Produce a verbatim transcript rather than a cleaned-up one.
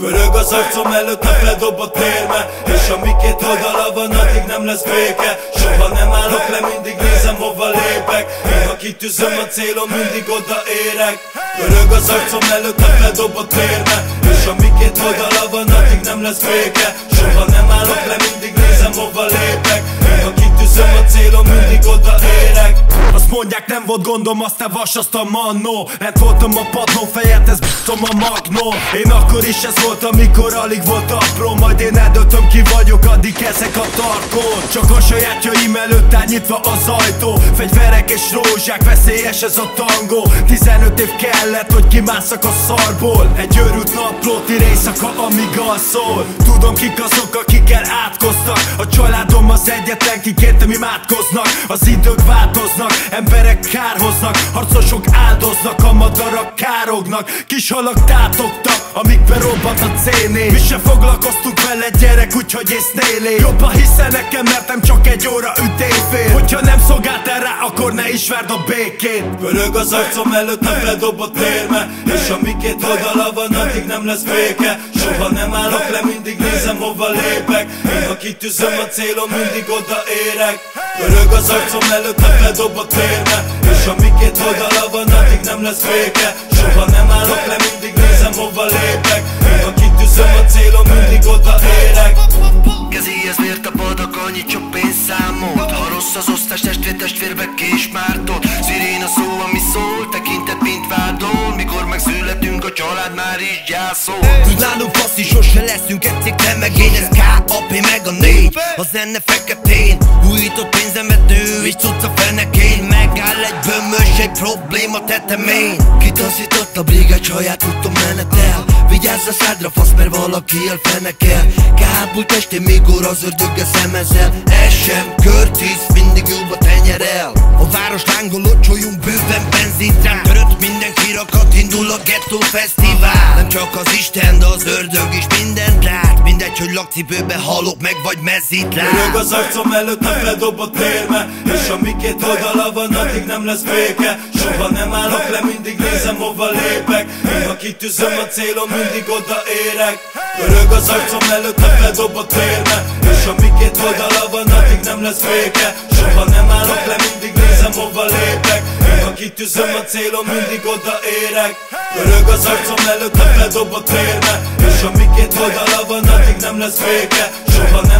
Pörög az arcom előtt, a fedob a térme, és ami két oldala van, addig nem lesz béke. Soha nem állok le, mindig nézem hova lépek. Én ha kitűzöm a célom, mindig odaérek. Pörög az arcom előtt, a fedob a térme, és ami két oldala van, addig nem lesz béke. Soha nem állok le, mindig nézem hova lépek. Én ha kitűzöm a célom, mindig odaérek. Azt mondják, nem volt gondom, aztán vasasztam mannó. Lent voltam a padló, fejet, ez b***om a magnó. Én akkor is ez volt, amikor alig volt apró. Majd én eldöntöm, ki vagyok, addig ezek a tarkón. Csak a sajátjaim előtt áll nyitva az ajtó. Fegyverek és rózsák, veszélyes ez a tangó. Tizenöt év kellett, hogy kimásszak a szarból. Egy őrült naplóti éjszaka, amíg alszol. Tudom, kik azok, akikkel átkoztak. A családom az egyetlen, kik értem imádkoznak. Az idők változnak, emberek kárhoznak. Harcosok áldoznak, a madarak kárognak. Kis halak tátogtak, amikben robbant a céné. Mi sem foglalkoztunk vele, gyerek, úgyhogy észnél. Jobban hiszel nekem, mert nem csak egy óra üt éjfél. Hogyha nem szolgáltál rá, akkor ne is verd a békét. Pörög az arcom előtt, a fedob a térme, és ami két oldala van, addig nem lesz béke. Soha nem állok le, mindig nézem hova lépek. Én ha kitűzöm a célom, mindig odaérek. Pörög az arcom előtt, a fedob a térme, és ami két oldala van, addig nem lesz béke. Soha nem állok le, mindig nézem hova lépek. Én ha kitűzöm a célom, mindig odaérek. Kezéhez vért a padak, annyi csak pénz számolt. Ha rossz az osztás, testvér testvérbe kés mártott. Sziréna szó, ami szól, tekintet mint vádol. Mikor megszületünk, a család már is gyászol. Nálunk faszi, sose leszünk egyszer, te meg én. Ez K A P meg a négy, a zene feketén. Újított pénzemető és cucca fenekén. Megáll egy bömös, egy probléma tetemén. Kitaszított a brigád, saját úton menetel. Vigyázz a szádra, fasz, mert valaki elfenekel. Kábult testén, mikor az ördöggel szemezel. Ez sem Curtis, mindig jobb a tenyerel. A város lángol, csolyunk bőven benzintrán. Törött mindenki rakat, indul a gettó fesztivál. Nem csak az Isten, de az ördög is mindent lát. Mindegy, hogy lakcipőbe halok meg, vagy mezitláb. Pörög az arcom előtt, a fedob a térme, és ami két oldala van, addig nem lesz béke. Soha nem állok le, mindig nézem hova lépek. Én ha kitűzöm a célom, mindig odaérek. Pörög az arcom előtt, a fedob a térme, és ami két oldala van, addig nem lesz béke. Soha nem állok le, mindig nézem hova lépek. Én ha kitűzöm a célom, mindig odaérek. Pörög az arcom előtt, a fedob a térme, és ami két oldala van, addig nem lesz béke. Soha